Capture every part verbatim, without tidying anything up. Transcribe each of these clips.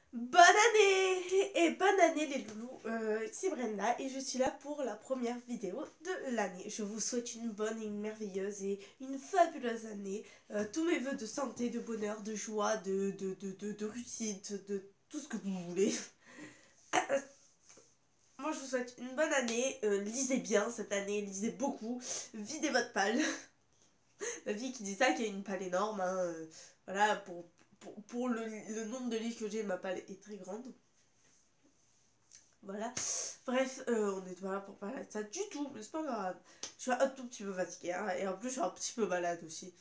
Bonne année et bonne année les loulous, euh, c'est Brenda et je suis là pour la première vidéo de l'année. Je vous souhaite une bonne et une merveilleuse et une fabuleuse année. Euh, tous mes voeux de santé, de bonheur, de joie, de, de, de, de, de réussite, de tout ce que vous voulez. Moi je vous souhaite une bonne année, euh, lisez bien cette année, lisez beaucoup, videz votre palle. La fille qui dit ça qui a une palle énorme, hein, euh, voilà, pour, pour, pour le, le nombre de livres que j'ai, ma palle est très grande. Voilà. Bref, euh, on n'est pas là pour parler de ça du tout, mais c'est pas grave. Je suis un tout petit peu fatiguée, hein, et en plus je suis un petit peu malade aussi.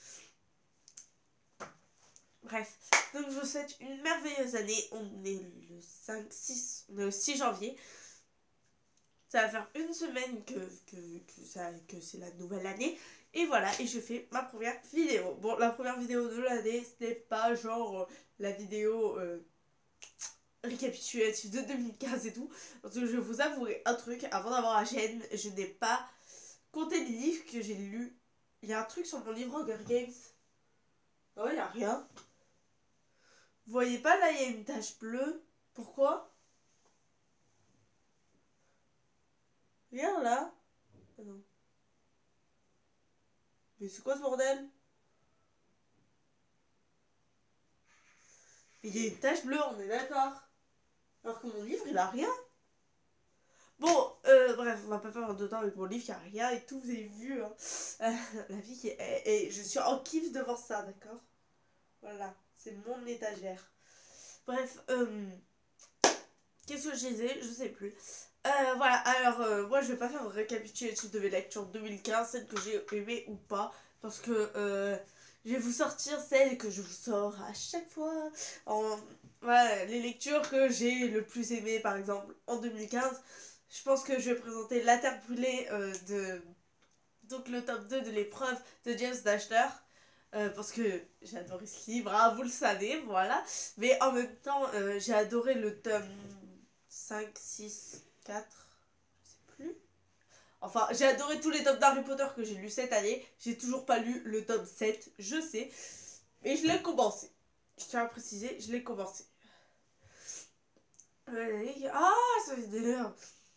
Bref, donc je vous souhaite une merveilleuse année. On est le cinq, six, le six janvier. Ça va faire une semaine que, que, que, ça, que c'est la nouvelle année. Et voilà, et je fais ma première vidéo. Bon, la première vidéo de l'année, ce n'est pas genre euh, la vidéo euh, récapitulative de deux mille quinze et tout. Parce que je vais vous avouer un truc, avant d'avoir la chaîne, je n'ai pas compté les livres que j'ai lus. Il y a un truc sur mon livre Hunger Games. Oh, il n'y a rien. Vous voyez pas, là, il y a une tache bleue. Pourquoi? Rien, là. Ah non. Mais c'est quoi ce bordel? Il y a une tache bleue, on est d'accord. Alors que mon livre, il a rien. Bon, euh, bref, on va pas faire de temps avec mon livre, il y a rien et tout, vous avez vu. Hein. Euh, la vie qui est... Et je suis en kiff devant ça, d'accord? Voilà, c'est mon étagère. Bref, euh... qu'est-ce que je disais? Je sais plus. Euh, voilà, alors euh, moi je vais pas faire un récapitulatif de mes lectures deux mille quinze, celles que j'ai aimées ou pas, parce que euh, je vais vous sortir celles que je vous sors à chaque fois. En, voilà, les lectures que j'ai le plus aimées, par exemple, en deux mille quinze. Je pense que je vais présenter La Terre brûlée euh, de... Donc le top deux de l'épreuve de James Dashner. Euh, parce que j'ai adoré ce livre, hein, vous le savez, voilà. Mais en même temps, euh, j'ai adoré le tome cinq, six, quatre, je sais plus. Enfin, j'ai adoré tous les tomes d'Harry Potter que j'ai lus cette année. J'ai toujours pas lu le tome sept, je sais. Mais je l'ai commencé. Je tiens à préciser, je l'ai commencé. Ah, ça fait des nerfs.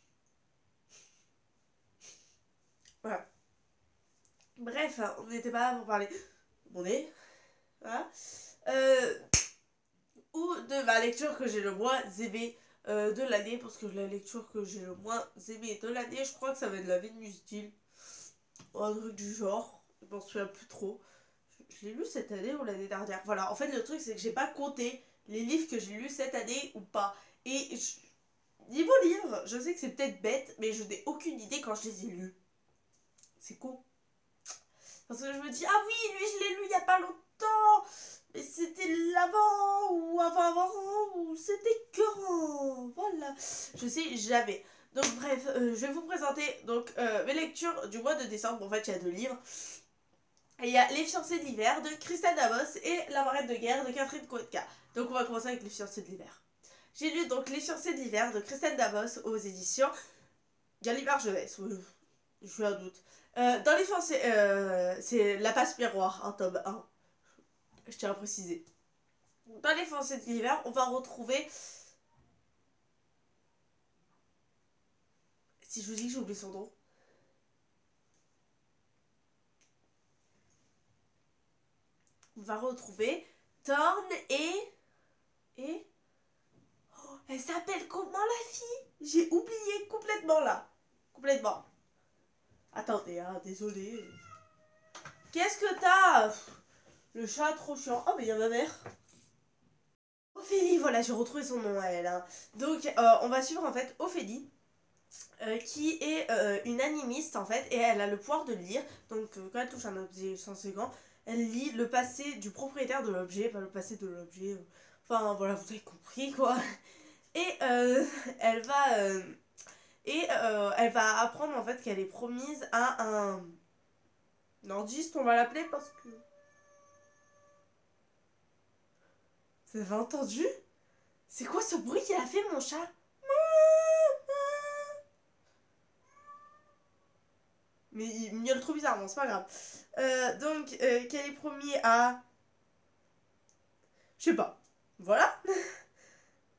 Voilà. Bref, hein, on n'était pas là pour parler de mon nez. Voilà. Euh, ou de ma lecture que j'ai le moins aimée euh, de l'année, parce que la lecture que j'ai le moins aimée de l'année, je crois que ça va être La vie de Mustil, ou un truc du genre, je m'en souviens plus trop. Je, je l'ai lu cette année ou l'année dernière. Voilà, en fait le truc c'est que j'ai pas compté les livres que j'ai lus cette année ou pas. Et je, niveau livre, je sais que c'est peut-être bête, mais je n'ai aucune idée quand je les ai lus. C'est con. Parce que je me dis, ah oui, lui je l'ai lu il y a pas longtemps, mais c'était l'avant, ou avant-avant, ou c'était quand. Voilà. Je sais jamais. Donc bref, euh, je vais vous présenter donc euh, mes lectures du mois de décembre. En fait, il y a deux livres. Et il y a Les fiancés de l'hiver de Christelle Davos et La marraine de guerre de Catherine Koetka. Donc on va commencer avec Les fiancés de l'hiver. J'ai lu donc Les fiancés de l'hiver de Christelle Davos aux éditions Gallimard Jeunesse. Je suis un doute. Euh, dans les fiancés, euh, c'est La passe miroir, un tome un. Je tiens à préciser. Dans Les fiancés de l'hiver, on va retrouver. Si je vous dis que j'ai oublié son nom. On va retrouver Thorne et. Et. Oh, elle s'appelle comment la fille? J'ai oublié complètement là. Complètement. Attendez, hein, désolé. Qu'est-ce que t'as? Le chat trop chiant. Oh, mais il y a ma mère. Ophélie, voilà, j'ai retrouvé son nom à elle. Hein. Donc, euh, on va suivre en fait Ophélie. Euh, qui est euh, une animiste en fait, et elle a le pouvoir de lire. Donc euh, quand elle touche un objet censé grand, elle lit le passé du propriétaire de l'objet, pas le passé de l'objet. Euh, enfin voilà, vous avez compris quoi. Et euh, elle va euh, et euh, elle va apprendre en fait qu'elle est promise à un nordiste, on va l'appeler parce que vous avez entendu? C'est quoi ce bruit qu'il a fait mon chat? Mais il miaule trop bizarrement, c'est pas grave. Euh, donc, euh, qu'elle est promise à... Je sais pas. Voilà.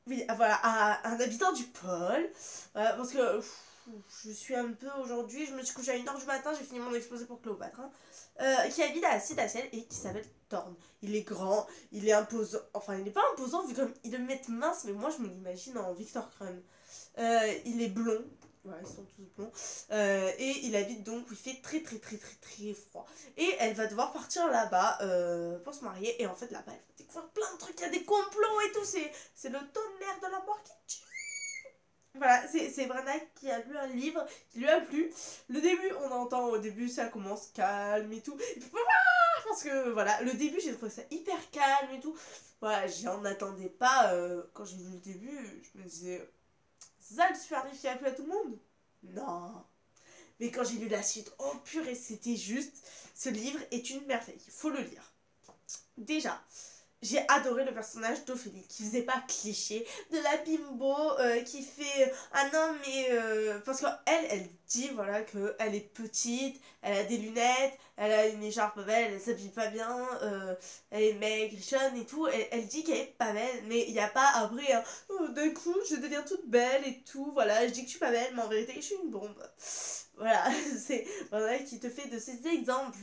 Oui, voilà, à un habitant du pôle. Voilà, parce que pff, je suis un peu aujourd'hui, je me suis couchée à une heure du matin, j'ai fini mon exposé pour Cléopâtre. Hein, euh, qui habite à Citacel et qui s'appelle Thorn. Il est grand, il est imposant. Enfin, il n'est pas imposant vu comme il le met mince, mais moi je me l'imagine en Victor Crumb. Euh, il est blond. Voilà, ils sont tous blonds. Euh, et il habite donc où il fait très très très très très froid. Et elle va devoir partir là-bas euh, pour se marier. Et en fait, là-bas, elle va découvrir plein de trucs. Il y a des complots et tout. C'est le tonnerre de la mort qui tue. Voilà, c'est Brenda qui a lu un livre qui lui a plu. Le début, on entend au début, ça commence calme et tout. Et puis, parce que voilà, le début, j'ai trouvé ça hyper calme et tout. Voilà, j'en attendais pas. Euh, quand j'ai lu le début, je me disais, c'est ça le super livre qui a plu à tout le monde? Non. Mais quand j'ai lu la suite, oh purée, c'était juste. Ce livre est une merveille. Il faut le lire. Déjà, j'ai adoré le personnage d'Ophélie, qui faisait pas cliché, de la bimbo, euh, qui fait ah non mais euh, parce qu'elle elle dit voilà que elle est petite, elle a des lunettes, elle a une écharpe belle, elle s'habille pas bien, euh, elle est maigrichonne et tout, elle, elle dit qu'elle est pas belle, mais il y a pas après hein, oh, d'un coup je deviens toute belle et tout, voilà, je dis que je suis pas belle mais en vérité je suis une bombe. Voilà, c'est voilà qui te fait de ces exemples.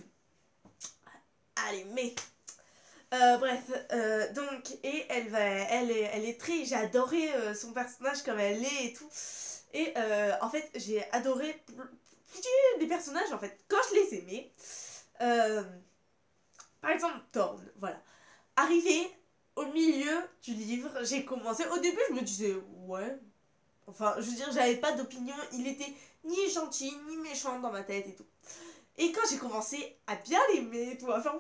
Allez mais euh, bref, euh, donc, et elle va, elle est, elle est très, j'ai adoré euh, son personnage comme elle est et tout. Et euh, en fait, j'ai adoré les personnages, en fait, quand je les aimais. Euh, par exemple, Thorn, voilà. Arrivé au milieu du livre, j'ai commencé, au début, je me disais, ouais. Enfin, je veux dire, j'avais pas d'opinion, il était ni gentil, ni méchant dans ma tête et tout. Et quand j'ai commencé à bien l'aimer, tout, à faire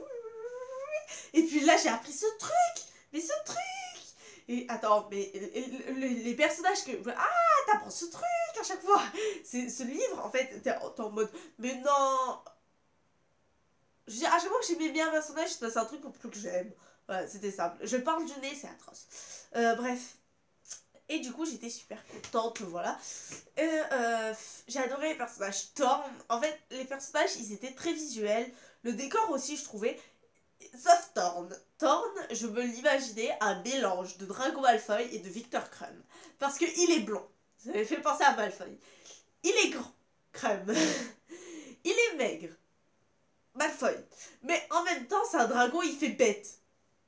et puis là, j'ai appris ce truc. Mais ce truc. Et attends, mais les, les personnages que... Ah, t'apprends ce truc à chaque fois. C'est ce livre, en fait, t'es en mode... Mais non. Je veux dire, à chaque fois que j'aimais bien un personnage, c'est un truc pour plus que j'aime. Voilà, c'était simple. Je parle du nez, c'est atroce. Euh, bref. Et du coup, j'étais super contente, voilà. Et euh, j'ai adoré les personnages. Thorn, en fait, les personnages, ils étaient très visuels. Le décor aussi, je trouvais. Sauf Thorn. Thorn, je me l'imaginais un mélange de Drago Malfoy et de Victor Crumb. Parce qu'il est blond. Ça m'avait fait penser à Malfoy. Il est grand. Crumb. Il est maigre. Malfoy. Mais en même temps, c'est un dragon, il fait bête.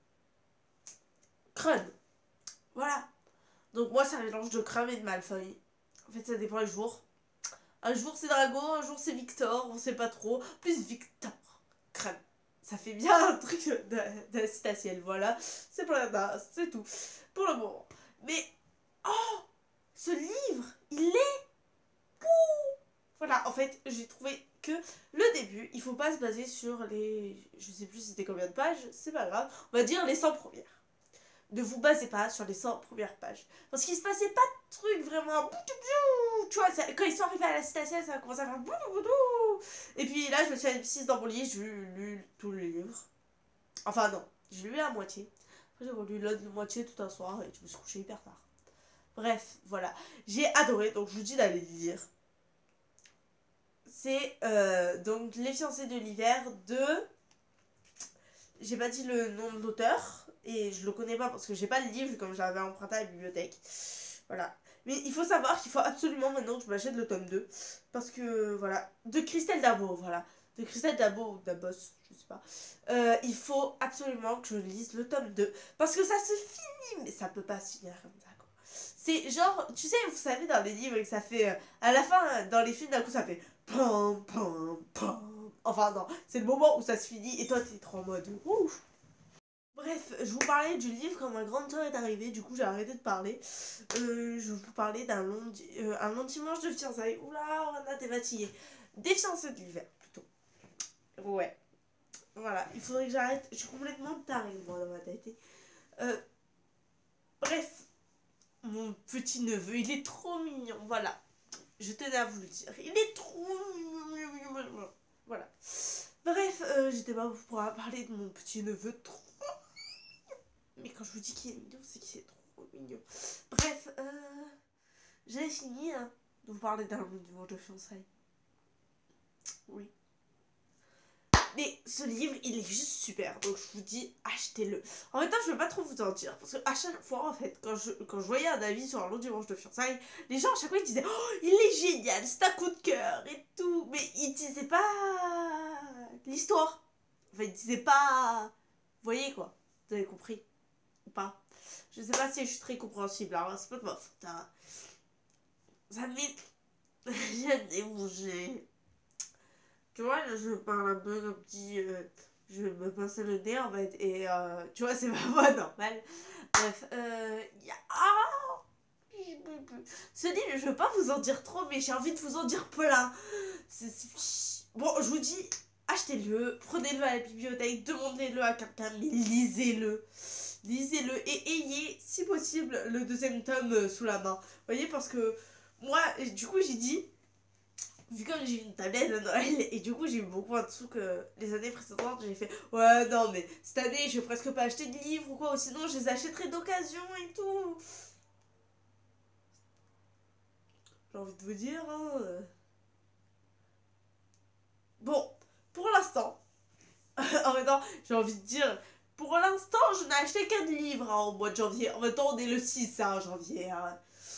Crumb. Voilà. Donc moi, c'est un mélange de Crumb et de Malfoy. En fait, ça dépend les jours. Un jour, c'est Drago, un jour, c'est Victor. On sait pas trop. Plus Victor. Crumb. Ça fait bien un truc d'aciel, voilà. C'est pour la c'est tout. Pour le moment. Mais, oh, ce livre, il est pou. Voilà, en fait, j'ai trouvé que le début, il faut pas se baser sur les... Je sais plus c'était combien de pages, c'est pas grave. On va dire les cent premières. Ne vous basez pas sur les cent premières pages. Parce qu'il se passait pas de trucs vraiment... Tu vois, ça, quand ils sont arrivés à la citation, ça a commencé à faire... Et puis là, je me suis assise dans mon lit, j'ai lu tout le livre. Enfin non, j'ai lu la moitié. Après j'ai relu l'autre moitié tout un soir et je me suis couchée hyper tard. Bref, voilà. J'ai adoré, donc je vous dis d'aller lire. C'est euh, donc Les fiancés de l'hiver de... J'ai pas dit le nom de l'auteur et je le connais pas parce que j'ai pas le livre comme j'avais emprunté à la bibliothèque. Voilà. Mais il faut savoir qu'il faut absolument maintenant que je m'achète le tome deux. Parce que voilà. De Christelle Dabo, voilà. De Christelle Dabo ou Dabos, je sais pas. Euh, il faut absolument que je lise le tome deux. Parce que ça se finit, mais ça peut pas se finir comme ça, quoi. C'est genre, tu sais, vous savez, dans les livres, que ça fait. Euh, à la fin, dans les films, d'un coup, ça fait. Pam, pam, pam. Enfin, non, c'est le moment où ça se finit et toi, t'es trop en mode. Ouf. Bref, je vous parlais du livre quand ma grande soeur est arrivée, du coup j'ai arrêté de parler. Euh, je vous parlais d'un long, euh, un long dimanche de fiançailles. Oula, Rana, t'es fatiguée. Des fiançailles de l'hiver, plutôt. Ouais. Voilà, il faudrait que j'arrête. Je suis complètement tarée, moi, dans ma tête. Euh, bref, mon petit neveu, il est trop mignon, voilà. Je tenais à vous le dire. Il est trop mignon. Voilà. Bref, euh, j'étais pas pour parler de mon petit neveu trop. Mais quand je vous dis qu'il est mignon, c'est qu'il est trop mignon. Bref, euh, j'ai fini hein, de vous parler d'un long dimanche de fiançailles. Oui. Mais ce livre, il est juste super. Donc je vous dis, achetez-le. En même temps, je vais pas trop vous en dire. Parce que à chaque fois, en fait, quand je, quand je voyais un avis sur un long dimanche de fiançailles, les gens à chaque fois ils disaient, oh, il est génial, c'est un coup de cœur et tout. Mais ils disaient pas l'histoire. Enfin, ils disaient pas. Vous voyez quoi? Vous avez compris? Ou pas? Je sais pas si je suis très compréhensible. Alors, c'est pas de ma faute. Hein. Ça m'est. J'ai démangé. Tu vois, là, je parle un peu comme si euh, je me pinçais le nez en fait. Et euh, tu vois, c'est ma voix normale. Bref, euh. Y a... Ah, ce livre, je veux pas vous en dire trop, mais j'ai envie de vous en dire plein. C'est- c'est- Bon, je vous dis, achetez-le, prenez-le à la bibliothèque, demandez-le à quelqu'un, mais lisez-le. Lisez-le et ayez, si possible, le deuxième tome euh, sous la main. Vous voyez, parce que moi, du coup, j'ai dit, vu comme j'ai eu une tablette à Noël, et du coup, j'ai eu beaucoup moins de sous que les années précédentes, j'ai fait, ouais, non, mais cette année, je vais presque pas acheter de livres ou quoi, ou sinon, je les achèterai d'occasion et tout. J'ai envie de vous dire, hein. euh. Bon, pour l'instant, en même temps, j'ai envie de dire, pour l'instant, je n'ai acheté qu'un livre hein, au mois de janvier. En même temps, on est le six hein, janvier. Hein.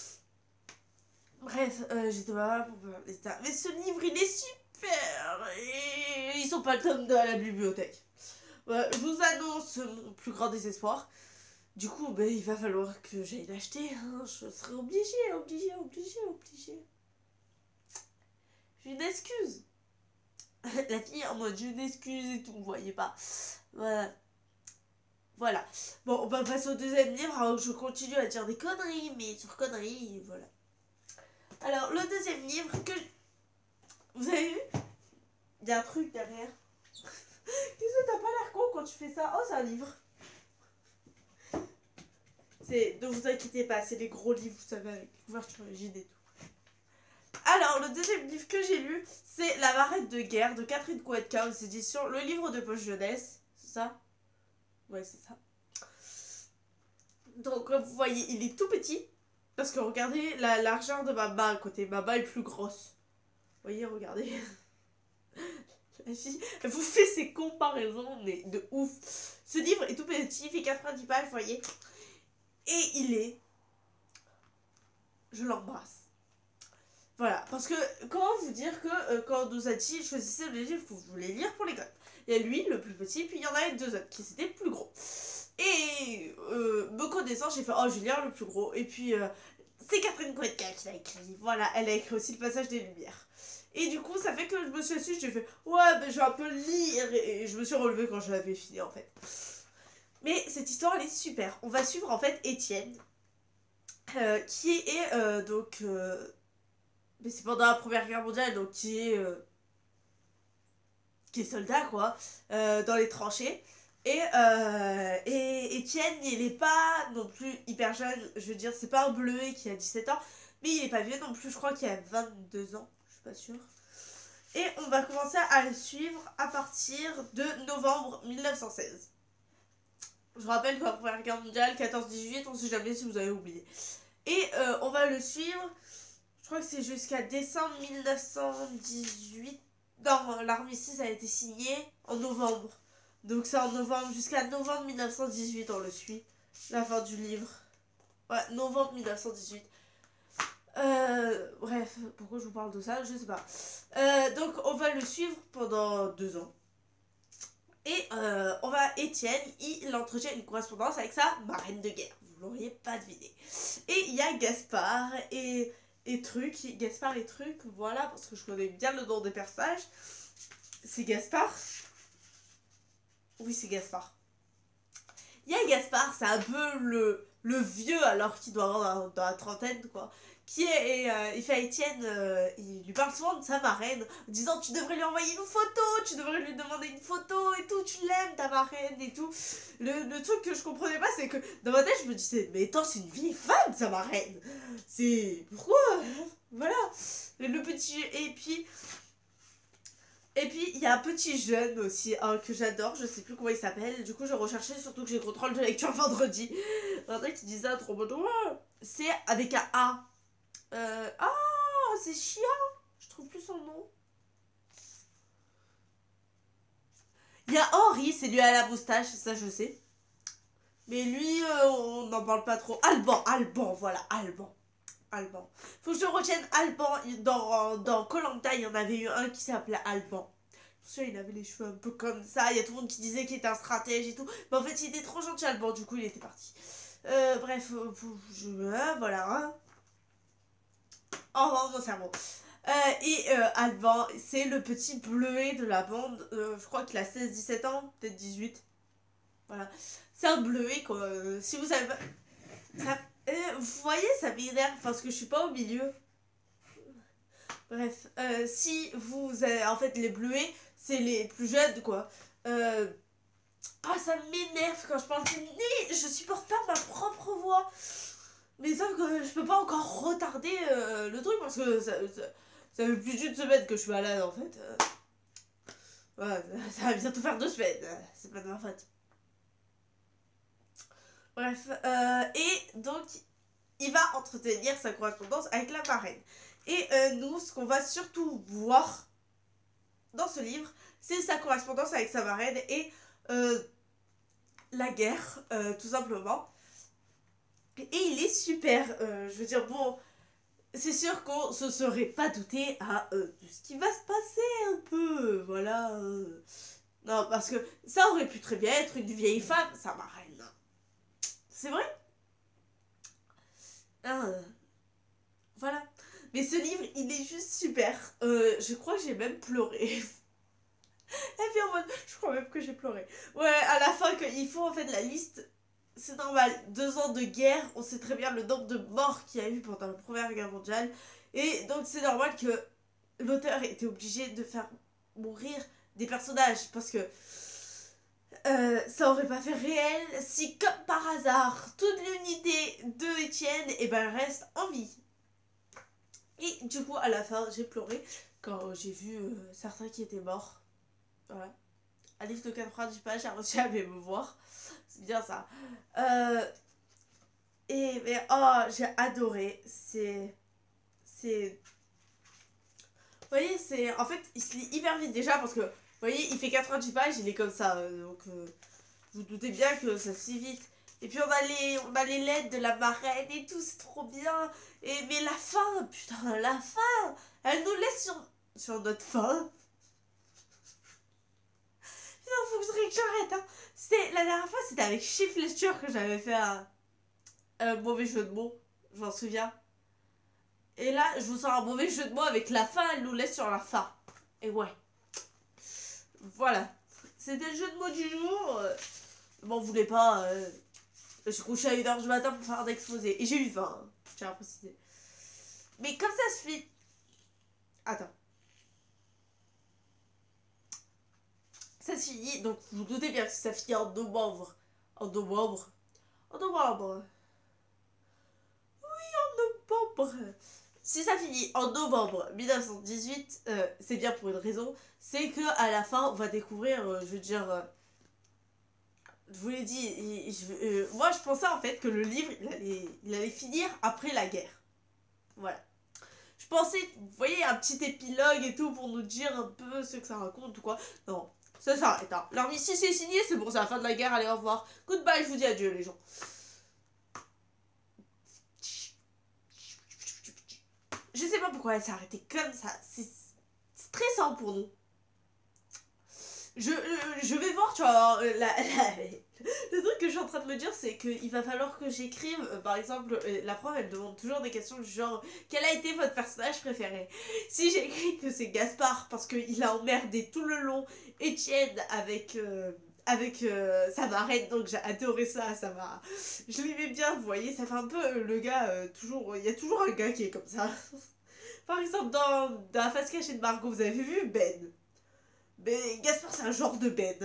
Bref, euh, j'étais pas là pour parler de ça. Mais ce livre, il est super. Et ils sont pas le tome deux à la bibliothèque. Ouais, je vous annonce mon plus grand désespoir. Du coup, ben, il va falloir que j'aille l'acheter. Hein. Je serai obligée, obligée, obligée, obligée. J'ai une excuse. La fille en mode j'ai une excuse et tout, vous voyez pas. Voilà. Voilà. Bon, on va passer au deuxième livre. Alors, je continue à dire des conneries, mais sur conneries, voilà. Alors, le deuxième livre que. Vous avez vu? Il y a un truc derrière. Qu'est-ce que t'as pas l'air con quand tu fais ça? Oh, c'est un livre. C'est. Ne vous inquiétez pas, c'est les gros livres, vous savez, avec couverture rigide et tout. Alors, le deuxième livre que j'ai lu, c'est La Marette de guerre de Catherine Kouetka aux éditions Le Livre de Poche Jeunesse. C'est ça? Ouais, c'est ça. Donc, comme vous voyez, il est tout petit. Parce que regardez la largeur de ma main à côté. Ma main est plus grosse. Vous voyez, regardez. La fille, elle vous fait ces comparaisons, mais de ouf. Ce livre est tout petit, il fait quatre-vingt-dix pages, vous voyez. Et il est... Je l'embrasse. Voilà, parce que comment vous dire que euh, quand nous a dit choisissez les livres que vous voulez lire pour les gosses. Il y a lui, le plus petit, puis il y en a deux autres qui étaient plus gros. Et euh, me connaissant, j'ai fait oh, je vais lire le plus gros. Et puis euh, c'est Catherine Kouetka qui l'a écrit. Voilà, elle a écrit aussi le passage des Lumières. Et du coup, ça fait que je me suis assise, j'ai fait ouais, ben je vais un peu lire. Et je me suis relevée quand je l'avais fini en fait. Mais cette histoire, elle est super. On va suivre en fait Étienne, euh, qui est euh, donc. Euh, mais c'est pendant la Première Guerre mondiale, donc qui est. Euh, qui est soldat, quoi, euh, dans les tranchées. Et, euh, et Étienne, il est pas non plus hyper jeune, je veux dire, c'est pas un bleuet qui a dix-sept ans, mais il est pas vieux non plus, je crois qu'il a vingt-deux ans, je suis pas sûre. Et on va commencer à le suivre à partir de novembre mille neuf cent seize. Je rappelle que la Première Guerre mondiale, quatorze dix-huit, on sait jamais si vous avez oublié. Et euh, on va le suivre, je crois que c'est jusqu'à décembre mille neuf cent dix-huit. Non, l'armistice a été signé en novembre. Donc c'est en novembre, jusqu'à novembre mille neuf cent dix-huit, on le suit. La fin du livre. Ouais, novembre mille neuf cent dix-huit. Euh, bref, pourquoi je vous parle de ça, je sais pas. Euh, donc on va le suivre pendant deux ans. Et euh, on va, Étienne, il entretient une correspondance avec sa marraine de guerre. Vous l'auriez pas deviné. Et il y a Gaspard et, et Truc. Gaspard et Truc, voilà, parce que je connais bien le nom des personnages. C'est Gaspard. Oui, c'est Gaspard. Il y a Gaspard, c'est un peu le, le vieux, alors qu'il doit avoir dans, dans la trentaine, quoi. Qui est, et, euh, il fait à Étienne, euh, il lui parle souvent de sa marraine, en disant tu devrais lui envoyer une photo, tu devrais lui demander une photo et tout, tu l'aimes ta marraine et tout. Le, le truc que je comprenais pas, c'est que dans ma tête, je me disais, mais attends, c'est une vieille femme, sa marraine. C'est. Pourquoi? Voilà. Le, le petit. Et puis. Et puis, il y a un petit jeune aussi hein, que j'adore, je sais plus comment il s'appelle. Du coup, je recherchais, surtout que j'ai contrôle de lecture vendredi. Un truc qui disait un trop bon. C'est avec un A. Euh, ah, c'est chiant. Je trouve plus son nom. Il y a Henri, c'est lui à la moustache, ça je sais. Mais lui, euh, on n'en parle pas trop. Alban, Alban, voilà, Alban. Alban. Faut que je retienne Alban. Dans dans koh Lanta, il y en avait eu un qui s'appelait Alban. Je il avait les cheveux un peu comme ça. Il y a tout le monde qui disait qu'il était un stratège et tout. Mais en fait, il était trop gentil, Alban. Du coup, il était parti. Euh, bref, euh, je, euh, voilà. Hein. Oh, oh, mon cerveau. Euh, et euh, Alban, c'est le petit bleuet de la bande. Euh, je crois qu'il a seize dix-sept ans, peut-être dix-huit. Voilà. C'est un bleuet, quoi. Euh, si vous savez pas. Ça, euh, vous voyez, ça m'énerve parce que je suis pas au milieu. Bref, euh, si vous avez. En fait, les bleuets, c'est les plus jeunes, quoi. Euh, ah, ça m'énerve quand je parle du nez. Je supporte pas ma propre voix. Mais sauf que je peux pas encore retarder euh, le truc parce que ça, ça, ça fait plus d'une semaine que je suis malade en fait. Euh, ouais, ça va bientôt faire deux semaines. C'est pas de ma faute. Bref, euh, et donc il va entretenir sa correspondance avec la marraine. Et euh, nous, ce qu'on va surtout voir dans ce livre, c'est sa correspondance avec sa marraine et euh, la guerre, euh, tout simplement. Et il est super. Euh, je veux dire, bon, c'est sûr qu'on se serait pas douté à euh, de ce qui va se passer un peu. Voilà. Euh. Non, parce que ça aurait pu très bien être une vieille femme, sa marraine. C'est vrai. Ah, euh, voilà. Mais ce livre, il est juste super. Euh, je crois que j'ai même pleuré. Et puis en mode, je crois même que j'ai pleuré. Ouais, à la fin, il faut en fait la liste. C'est normal, deux ans de guerre, on sait très bien le nombre de morts qu'il y a eu pendant la Première Guerre mondiale. Et donc c'est normal que l'auteur était obligé de faire mourir des personnages. Parce que euh, ça aurait pas fait réel si, comme par hasard, toute l'unité de Étienne et ben, reste en vie. Et du coup, à la fin, j'ai pleuré quand j'ai vu euh, certains qui étaient morts. Voilà. Un livre de quatre-vingt-dix pages, j'ai réussi à m'émouvoir. C'est bien ça. Euh, et mais oh, j'ai adoré. C'est. C'est. Vous voyez, c'est. En fait, il se lit hyper vite déjà parce que. Vous voyez, il fait quatre-vingt-dix pages, il est comme ça. Euh, donc, euh, vous vous doutez bien que ça se lit vite. Et puis on a les, on a les lettres de la marraine et tout, c'est trop bien. Et mais la fin, putain, la fin, elle nous laisse sur, sur notre fin. Il faut que j'arrête. Hein. C'était la dernière fois, c'était avec Chief Ledger que j'avais fait un, un mauvais jeu de mots. Je m'en souviens. Et là, je vous sors un mauvais jeu de mots avec la fin, elle nous laisse sur la fin. Et ouais. Voilà. C'était le jeu de mots du jour. M'en voulez pas. Euh... Je suis couché à une heure du matin pour faire un exposé. Et j'ai eu faim. Hein. Je tiens à préciser. Mais comme ça se fait. Attends. Ça se finit. Donc vous vous doutez bien que ça finit en novembre. En novembre. En novembre. Oui, en novembre. Si ça finit en novembre mille neuf cent dix-huit, euh, c'est bien pour une raison. C'est que à la fin, on va découvrir, euh, je veux dire. Euh, je vous l'ai dit, il, je, euh, moi je pensais en fait que le livre, il allait, il allait finir après la guerre. Voilà. Je pensais, vous voyez, un petit épilogue et tout pour nous dire un peu ce que ça raconte ou quoi. Non, ça s'arrête. Hein. Alors ici c'est signé, c'est bon, c'est la fin de la guerre, allez au revoir. Goodbye, je vous dis adieu les gens. Je sais pas pourquoi elle s'est arrêtée comme ça, c'est stressant pour nous. Je, je vais voir, tu vois, la, la, le truc que je suis en train de me dire, c'est qu'il va falloir que j'écrive, euh, par exemple, euh, la prof, elle demande toujours des questions du genre, quel a été votre personnage préféré? Si j'écris que c'est Gaspard, parce qu'il a emmerdé tout le long Étienne avec... Euh, avec euh, sa marraine, donc j'ai adoré ça, ça m'a... Je l'aimais bien, vous voyez, ça fait un peu euh, le gars, euh, toujours... Il y a toujours un gars qui est comme ça. Par exemple, dans, dans la face cachée de Margot, vous avez vu Ben? Mais Gaspard, c'est un genre de Ben.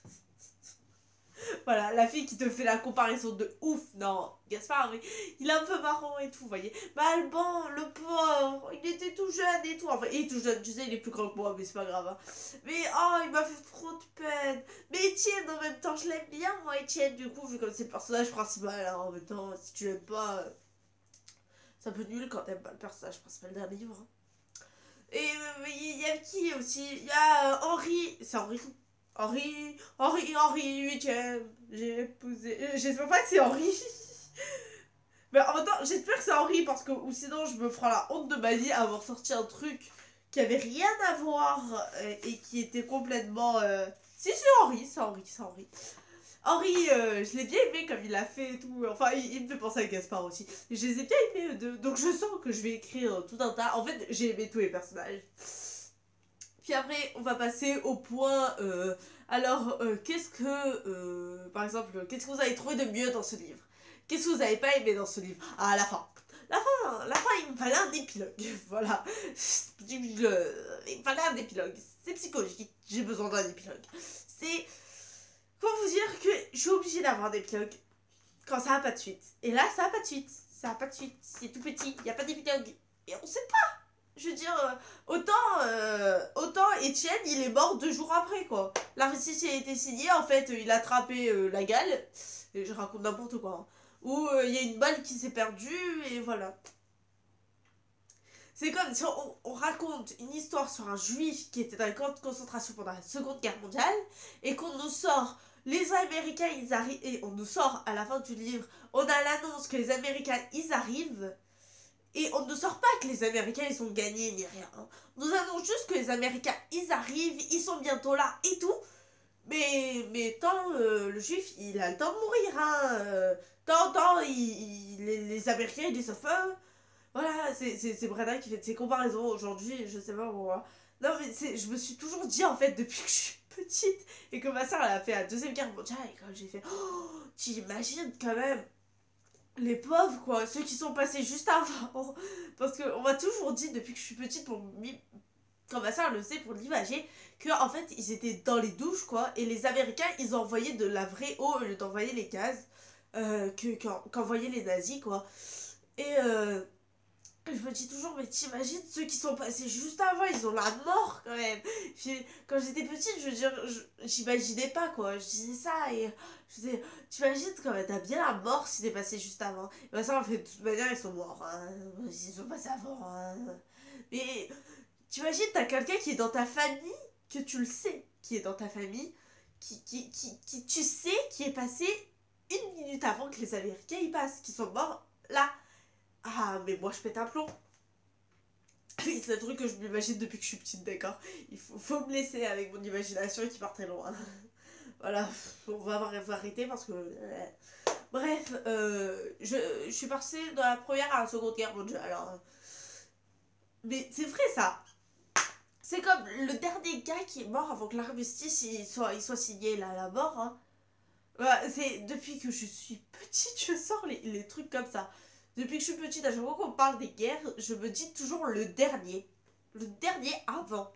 Voilà, la fille qui te fait la comparaison de ouf. Non, Gaspard, oui, il est un peu marrant et tout, vous voyez. Mais Alban, le pauvre, il était tout jeune et tout. Enfin, il est tout jeune, tu sais, il est plus grand que moi, mais c'est pas grave. Hein. Mais oh, il m'a fait trop de peine. Mais Étienne, en même temps, je l'aime bien, moi, Étienne, du coup, vu comme c'est le personnage principal. Hein, en même temps, si tu l'aimes pas, c'est un peu nul quand t'aimes pas le personnage principal d'un livre. Hein. Et il euh, y a qui aussi? Il y a euh, Henri. C'est Henri. Henri, Henri, Henri, huitième. J'ai épousé. euh, J'espère pas que c'est Henri. Mais en même temps, j'espère que c'est Henri parce que ou sinon je me prends la honte de ma vie à avoir sorti un truc qui avait rien à voir euh, et qui était complètement. euh, Si, c'est Henri, c'est Henri, c'est Henri. Henri, euh, je l'ai bien aimé comme il a fait et tout. Enfin, il, il me fait penser à Gaspard aussi. Je les ai bien aimés eux deux. Donc je sens que je vais écrire tout un tas. En fait, j'ai aimé tous les personnages. Puis après, on va passer au point. euh, alors, euh, qu'est-ce que. euh, par exemple, qu'est-ce que vous avez trouvé de mieux dans ce livre? Qu'est-ce que vous avez pas aimé dans ce livre? Ah, la fin. La fin, la fin, il me fallait un épilogue. Voilà. Il me fallait un épilogue. C'est psychologique. J'ai besoin d'un épilogue. C'est. Pour vous dire que je suis obligée d'avoir un épilogue quand ça a pas de suite. Et là, ça a pas de suite. Ça a pas de suite. C'est tout petit. Il n'y a pas d'épilogue. Et on sait pas. Je veux dire, euh, autant, euh, autant Étienne, il est mort deux jours après, quoi. L'armistice a été signé, en fait, il a attrapé euh, la gale. Et je raconte n'importe quoi. Hein. Ou il euh, y a une balle qui s'est perdue, et voilà. C'est comme si on, on raconte une histoire sur un juif qui était dans un camp de concentration pendant la Seconde Guerre mondiale, et qu'on nous sort, les Américains, ils arrivent, et on nous sort à la fin du livre, on a l'annonce que les Américains, ils arrivent. Et on ne sort pas que les Américains ils ont gagné ni rien. Hein. On nous annonce juste que les Américains ils arrivent, ils sont bientôt là et tout. Mais, mais tant euh, le juif il a le temps de mourir. Hein. Euh, tant, tant il, il- les, les Américains ils disent euh, voilà, c'est Brenda qui fait ces comparaisons aujourd'hui, je sais pas pourquoi. Non mais je me suis toujours dit en fait depuis que je suis petite et que ma soeur elle a fait la Deuxième Guerre mondiale et quand j'ai fait oh, t'imagines quand même les pauvres, quoi, ceux qui sont passés juste avant. Parce qu'on m'a toujours dit, depuis que je suis petite, pour quand ma soeur le sait, pour l'imager, que en fait, ils étaient dans les douches, quoi, et les Américains, ils envoyaient de la vraie eau au lieu d'envoyer les gaz euh, qu'envoyaient les nazis, quoi. Et euh, je me dis toujours, mais t'imagines ceux qui sont passés juste avant, ils ont la mort quand même. Puis, quand j'étais petite, je veux dire, j'imaginais pas quoi. Je disais ça et je disais, t'imagines quand même, t'as bien la mort si t'es passé juste avant. Et ben ça, en fait, de toute manière, ils sont morts. Hein. Ils sont passés avant. Hein. Mais t'imagines, t'as quelqu'un qui est dans ta famille, que tu le sais, qui est dans ta famille, qui, qui, qui, qui tu sais, qui est passé une minute avant que les Américains y passent, qui sont morts là. Ah, mais moi je pète un plomb. Oui, c'est un truc que je m'imagine depuis que je suis petite, d'accord. Il faut, faut me laisser avec mon imagination qui part très loin. Voilà, on va arrêter parce que... euh, Bref, euh, je, je suis passée de la première à la seconde guerre mondiale. Alors... Mais c'est vrai ça. C'est comme le dernier gars qui est mort avant que l'armistice il soit, il soit signé là, la mort. Hein. Ouais, c'est depuis que je suis petite, je sors les, les trucs comme ça. Depuis que je suis petite, à chaque fois qu'on parle des guerres, je me dis toujours le dernier. Le dernier avant.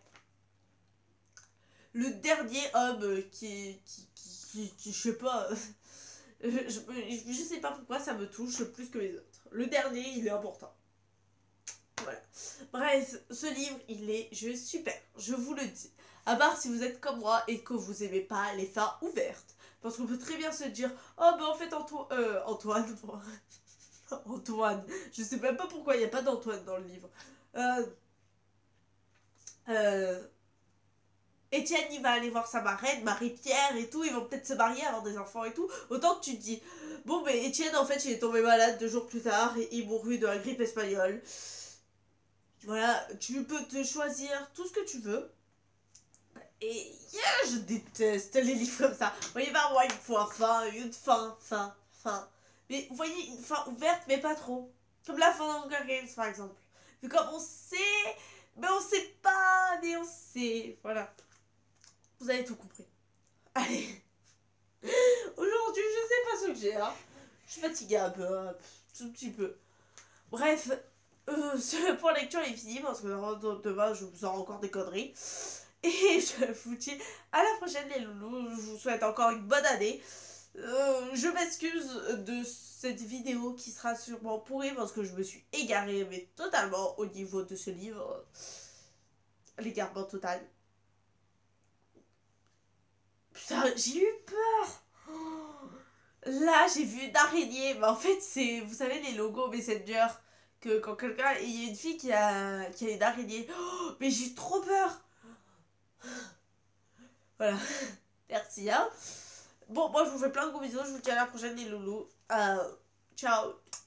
Le dernier homme qui, qui, qui, qui, qui je sais pas, je, je, je sais pas pourquoi ça me touche plus que les autres. Le dernier, il est important. Voilà. Bref, ce livre, il est juste super. Je vous le dis. À part si vous êtes comme moi et que vous aimez pas les fins ouvertes. Parce qu'on peut très bien se dire, oh ben en fait Anto euh, Antoine, Antoine, je sais même pas pourquoi il n'y a pas d'Antoine dans le livre. Euh, euh, Étienne, il va aller voir sa marraine, Marie-Pierre et tout, ils vont peut-être se marier, avoir des enfants et tout. Autant que tu te dis, bon, mais Étienne, en fait, il est tombé malade deux jours plus tard et il mourut de la grippe espagnole. Voilà, tu peux te choisir tout ce que tu veux. Et yeah, je déteste les livres comme ça. Vous voyez, bah, moi, une fois fin, une fin, fin, fin. Mais vous voyez, une fin ouverte, mais pas trop. Comme la fin d'Hunger Games, par exemple. Mais comme on sait, mais on sait pas, mais on sait. Voilà. Vous avez tout compris. Allez. Aujourd'hui, je sais pas ce que j'ai, hein. Je suis fatiguée un peu, un tout petit peu. Bref, euh, ce point lecture est fini parce que demain, je vous aurai encore des conneries. Et je vous dis à la prochaine les loulous, je vous souhaite encore une bonne année. Euh, je m'excuse de cette vidéo qui sera sûrement pourrie parce que je me suis égarée mais totalement au niveau de ce livre. L'égarement total. Putain, j'ai eu peur. Oh, là, j'ai vu une araignée. Mais en fait, c'est, vous savez, les logos Messenger. Que quand quelqu'un, il y a une fille qui a, qui a une araignée. Oh, mais j'ai eu trop peur. Voilà. Merci, hein. Bon, moi, je vous fais plein de gros bisous. Je vous dis à la prochaine, les loulous. Euh, ciao.